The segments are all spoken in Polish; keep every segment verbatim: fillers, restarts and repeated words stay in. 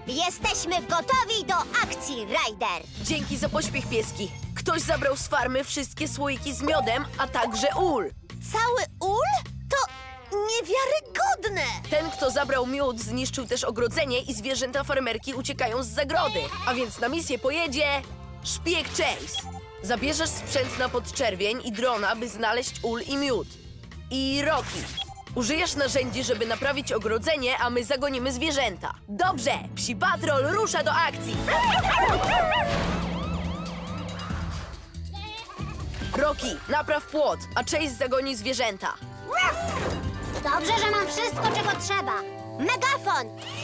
Jesteśmy gotowi do akcji, Ryder! Dzięki za pośpiech, pieski. Ktoś zabrał z farmy wszystkie słoiki z miodem, a także ul. Cały ul? To niewiarygodne! Ten, kto zabrał miód, zniszczył też ogrodzenie i zwierzęta farmerki uciekają z zagrody. A więc na misję pojedzie szpieg Chase. Zabierzesz sprzęt na podczerwień i drona, by znaleźć ul i miód. I Rocky. Użyjesz narzędzi, żeby naprawić ogrodzenie, a my zagonimy zwierzęta. Dobrze! Psi Patrol rusza do akcji! Rocky, napraw płot, a Chase zagoni zwierzęta. Dobrze, że mam wszystko, czego trzeba. Megafon!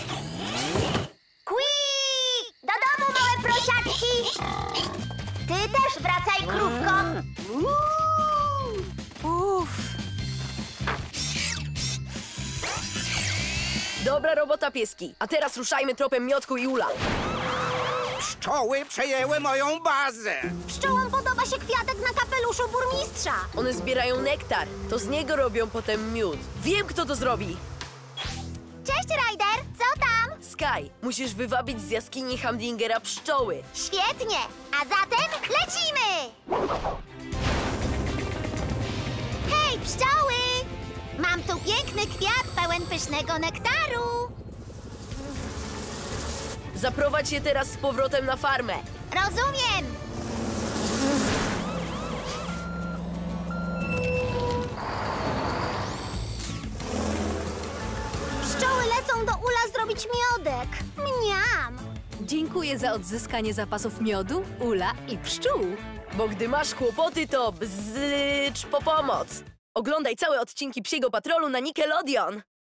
Quick! Do domu, małe prosiaczki! Ty też wracaj, krówko! Uff. Dobra robota, pieski. A teraz ruszajmy tropem Miodku i Ula. Pszczoły przejęły moją bazę. Pszczołom podoba się kwiatek na kapeluszu burmistrza. One zbierają nektar. To z niego robią potem miód. Wiem, kto to zrobi. Cześć, Ryder! Co tam? Sky, musisz wywabić z jaskini Hamdingera pszczoły. Świetnie! A zatem lecimy! Hej, pszczoły! Mam tu piękny kwiat pełen pysznego nektaru. Zaprowadź je teraz z powrotem na farmę. Rozumiem! Pszczoły lecą do ula zrobić miodek. Mniam! Dziękuję za odzyskanie zapasów miodu, ula i pszczół. Bo gdy masz kłopoty, to bzycz po pomoc. Oglądaj całe odcinki Psiego Patrolu na Nickelodeon.